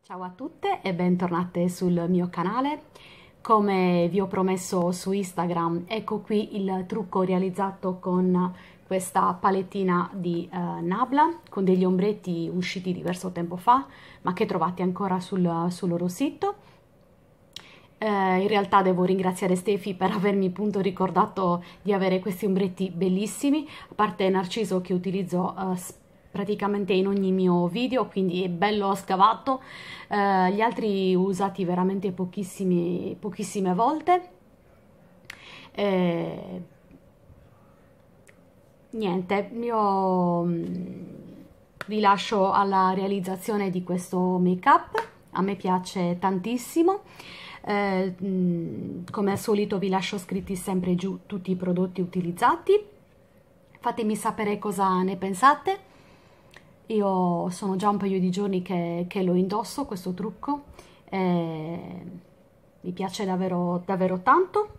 Ciao a tutte e bentornate sul mio canale. Come vi ho promesso su Instagram, ecco qui il trucco realizzato con questa palettina di Nabla con degli ombretti usciti diverso tempo fa, ma che trovate ancora sul loro sito. In realtà devo ringraziare Stefi per avermi appunto ricordato di avere questi ombretti bellissimi, a parte Narciso che utilizzo praticamente in ogni mio video, quindi è bello scavato, gli altri usati veramente pochissime volte. Niente, io vi lascio alla realizzazione di questo make up, a me piace tantissimo. Come al solito vi lascio scritti sempre giù tutti i prodotti utilizzati, fatemi sapere cosa ne pensate. Io sono già un paio di giorni che lo indosso questo trucco, mi piace davvero tanto.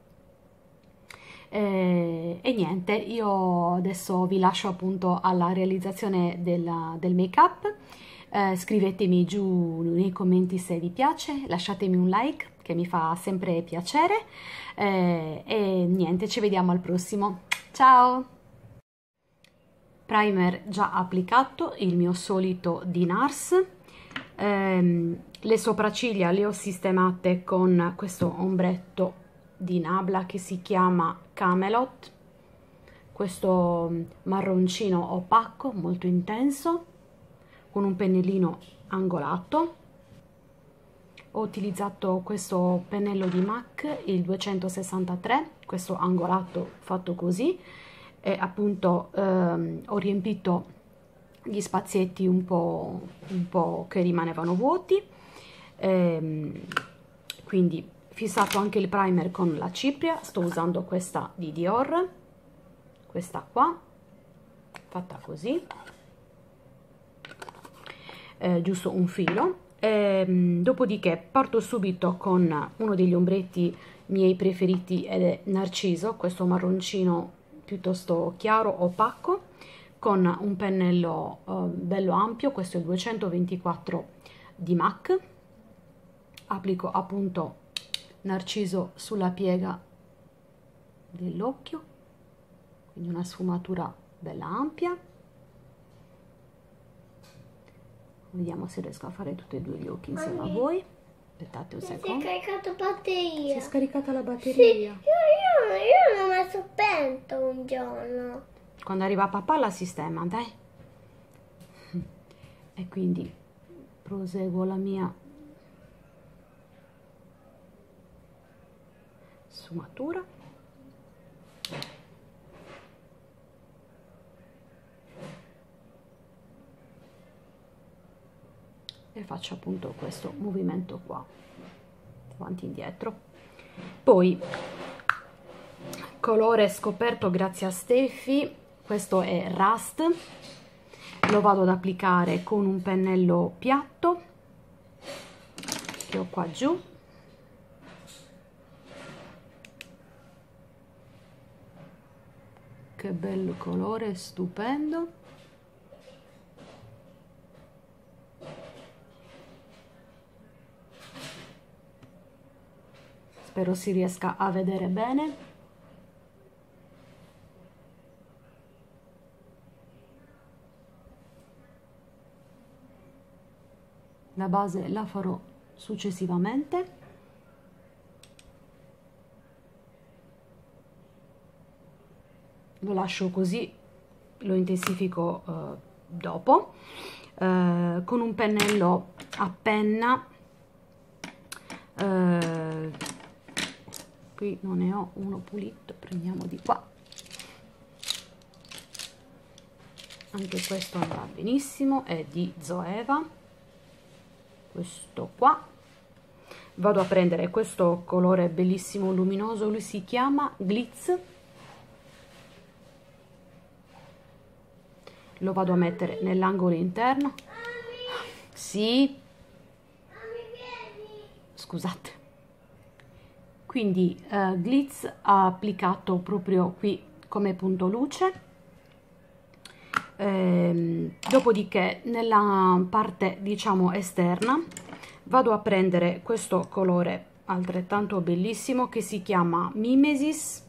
E niente, io adesso vi lascio appunto alla realizzazione del make up. Scrivetemi giù nei commenti se vi piace, lasciatemi un like che mi fa sempre piacere, e niente, ci vediamo al prossimo. Ciao! Primer già applicato, il mio solito di NARS. Le sopracciglia le ho sistemate con questo ombretto di Nabla che si chiama Camelot, questo marroncino opaco molto intenso con un pennellino angolato. Ho utilizzato questo pennello di MAC, il 263, questo angolato fatto così, e appunto ho riempito gli spazietti un po' che rimanevano vuoti, quindi fissato anche il primer con la cipria. Sto usando questa di Dior, questa qua, fatta così, giusto un filo. Dopodiché parto subito con uno degli ombretti miei preferiti ed è Narciso, questo marroncino piuttosto chiaro, opaco, con un pennello bello ampio, questo è il 224 di MAC. Applico appunto Narciso sulla piega dell'occhio, quindi una sfumatura bella ampia. Vediamo se riesco a fare tutti e due gli occhi insieme a voi. Aspettate un secondo. Si è caricata la batteria. Si è scaricata la batteria. Sì, io l'ho messo spento un giorno. Quando arriva papà la sistema, dai. E quindi proseguo la mia sfumatura. E faccio appunto questo movimento qua, avanti e indietro. Poi colore scoperto grazie a Steffi, questo è Rust, lo vado ad applicare con un pennello piatto che ho qua giù. Che bello colore, stupendo. Spero si riesca a vedere bene. La base la farò successivamente. Lo lascio così, lo intensifico dopo. Con un pennello a penna, qui non ne ho uno pulito, prendiamo di qua. Anche questo andrà benissimo, è di Zoeva, questo qua. Vado a prendere questo colore bellissimo luminoso, lui si chiama Glitz. Lo vado a mettere nell'angolo interno. Sì, scusate. Quindi Glitz ha applicato proprio qui come punto luce. Dopodiché nella parte diciamo esterna vado a prendere questo colore altrettanto bellissimo che si chiama Mimesis,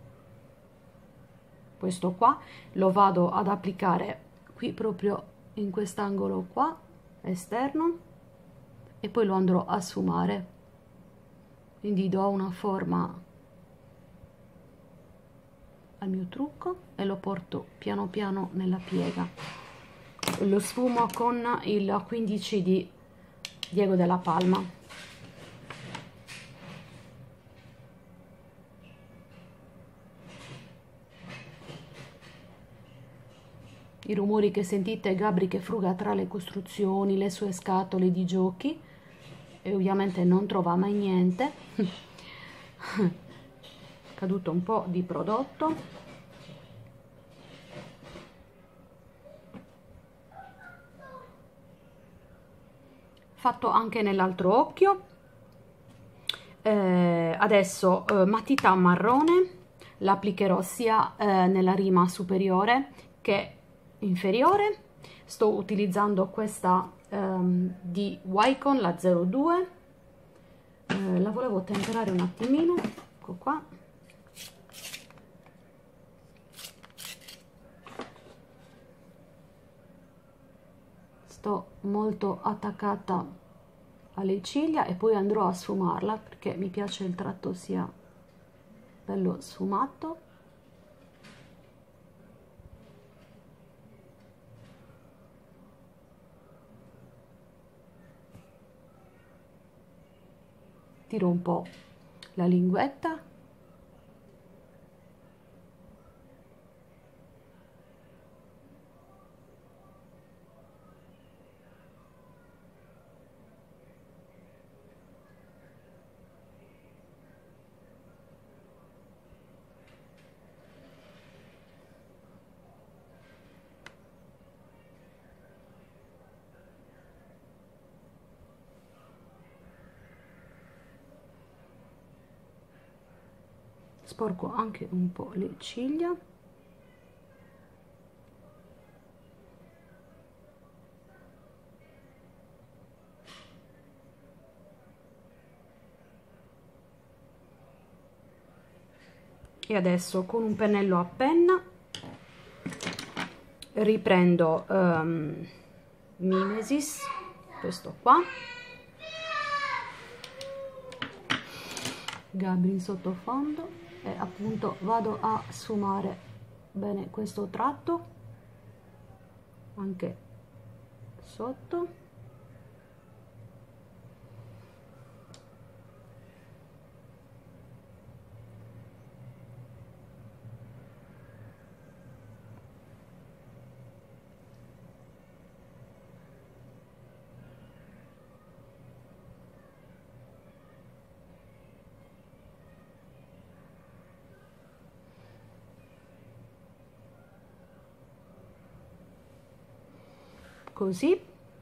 questo qua, lo vado ad applicare qui proprio in quest'angolo qua esterno e poi lo andrò a sfumare, quindi do una forma al mio trucco e lo porto piano piano nella piega. Lo sfumo con il 15 di Diego della Palma. I rumori che sentite è Gabri che fruga tra le costruzioni, le sue scatole di giochi e ovviamente non trova mai niente. Caduto un po' di prodotto. Fatto anche nell'altro occhio. Adesso matita marrone la applicherò sia nella rima superiore che inferiore. Sto utilizzando questa di Wycon, la 02. La volevo temperare un attimino, ecco qua. Sto molto attaccata alle ciglia e poi andrò a sfumarla perché mi piace il tratto sia bello sfumato. Tiro un po' la linguetta. Sporco anche un po' le ciglia. E adesso con un pennello a penna riprendo Mimesis, questo qua, Gabri in sottofondo, e appunto vado a sfumare bene questo tratto anche sotto. Così.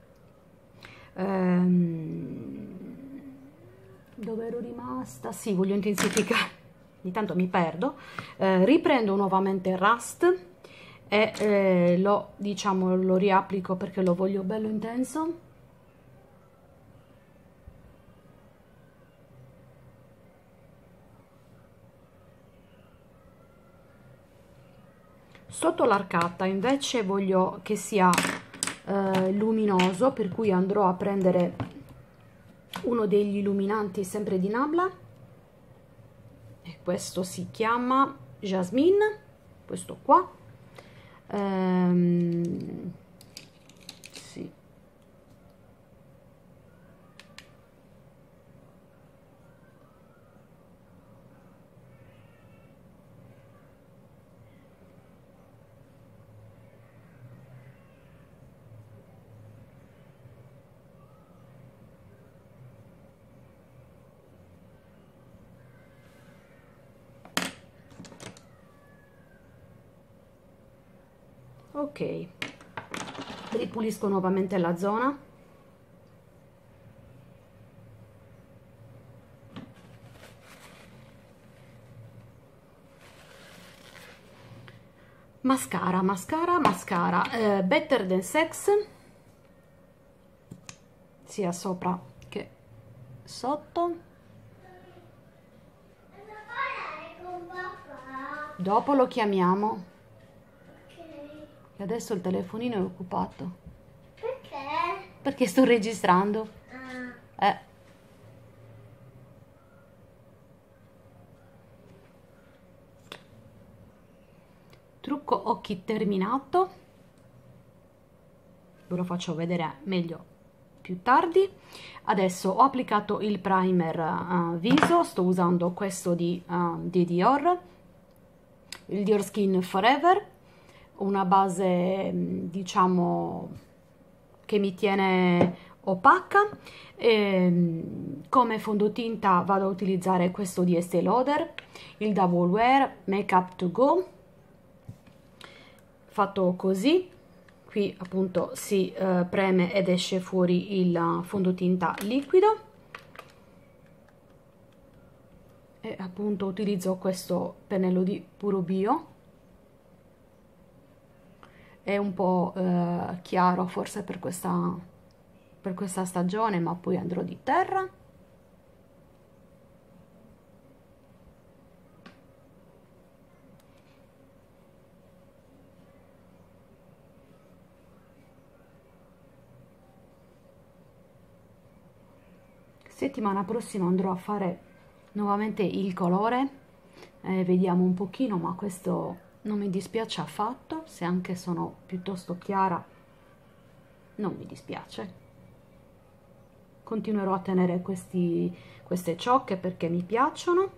Dove ero rimasta? Sì, voglio intensificare, ogni tanto mi perdo. Riprendo nuovamente Rust e lo riapplico perché lo voglio bello intenso. Sotto l'arcata invece voglio che sia luminoso, per cui andrò a prendere uno degli illuminanti sempre di Nabla e questo si chiama Jasmine, questo qua. Sì. Ok, ripulisco nuovamente la zona. Mascara, mascara, mascara, Better Than Sex, sia sopra che sotto. Dopo lo chiamiamo. E adesso il telefonino è occupato. Perché? Perché sto registrando. Trucco occhi terminato. Ve lo faccio vedere meglio più tardi. Adesso ho applicato il primer viso. Sto usando questo di Dior, il Dior Skin Forever, una base diciamo che mi tiene opaca. Come fondotinta vado a utilizzare questo di Estée Lauder, il Double Wear Makeup to Go, fatto così. Qui appunto si preme ed esce fuori il fondotinta liquido, e appunto utilizzo questo pennello di Puro Bio. È un po' chiaro forse per questa stagione, ma poi andrò di terra. Settimana prossima andrò a fare nuovamente il colore, vediamo un pochino, ma questo non mi dispiace affatto, se anche sono piuttosto chiara non mi dispiace. Continuerò a tenere queste ciocche perché mi piacciono.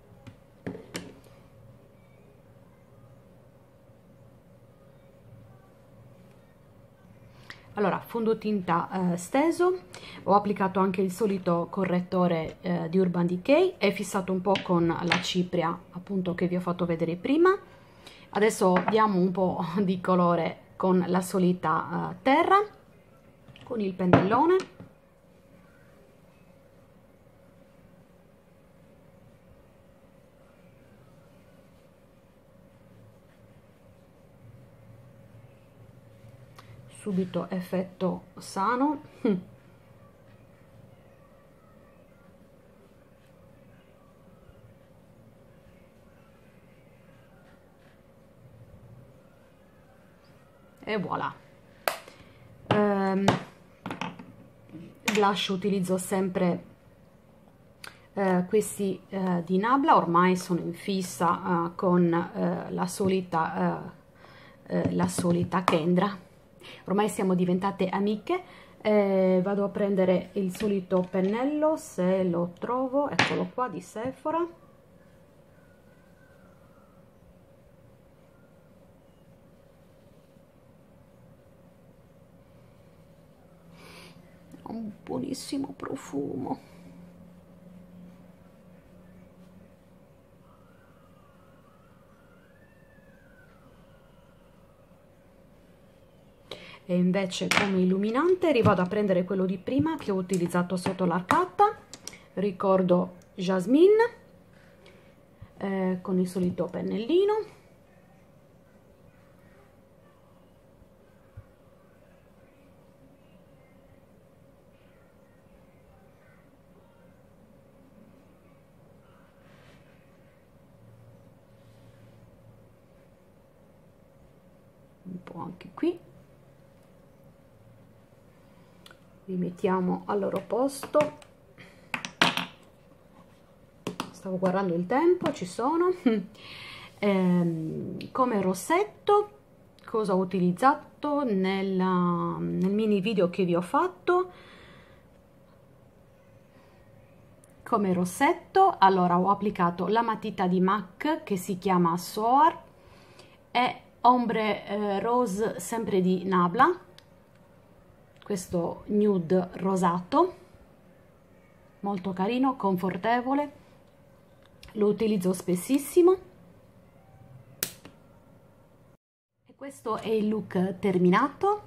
Allora, fondotinta steso, ho applicato anche il solito correttore di Urban Decay e fissato un po' con la cipria appunto che vi ho fatto vedere prima. Adesso diamo un po' di colore con la solita terra, con il pennellone. Subito effetto sano. E voilà. Blush utilizzo sempre questi di Nabla, ormai sono in fissa con la solita Kendra. Ormai siamo diventate amiche. Vado a prendere il solito pennello, se lo trovo, eccolo qua, di Sephora. Ha un buonissimo profumo. E invece come illuminante rivado a prendere quello di prima che ho utilizzato sotto l'arcata, ricordo Jasmine, con il solito pennellino. Un po' anche qui. Li mettiamo al loro posto. Stavo guardando il tempo, ci sono. Come rossetto, cosa ho utilizzato nel mini video che vi ho fatto? Come rossetto, allora ho applicato la matita di MAC che si chiama Soar e ombre rose sempre di Nabla, questo nude rosato, molto carino, confortevole, lo utilizzo spessissimo. E questo è il look terminato.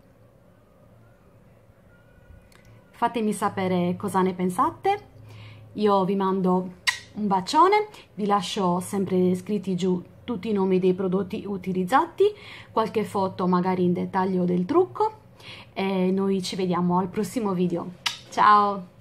Fatemi sapere cosa ne pensate. Io vi mando un bacione, vi lascio sempre scritti giù tutti i nomi dei prodotti utilizzati, qualche foto magari in dettaglio del trucco e noi ci vediamo al prossimo video. Ciao!